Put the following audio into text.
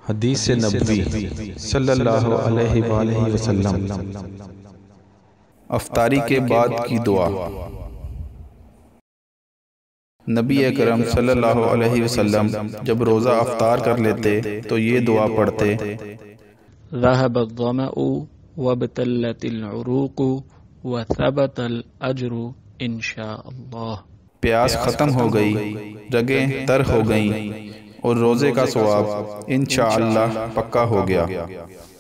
हदीस नबवी सल्लल्लाहु अलैहि वसल्लम। अफ्तारी के बाद की दुआ। नबी अकरम सल्लल्लाहु अलैहि वसल्लम जब रोज़ा अफ्तार कर लेते तो ये दुआ पढ़ते। ज़हबज़्ज़मअु वबतल्लतिल उरूक़ु वसबतल अज्रु इंशाअल्लाह। प्यास ख़त्म हो गई, रगें तर हो गईं और रोज़े का सवाब इंशाअल्लाह पक्का हो गया।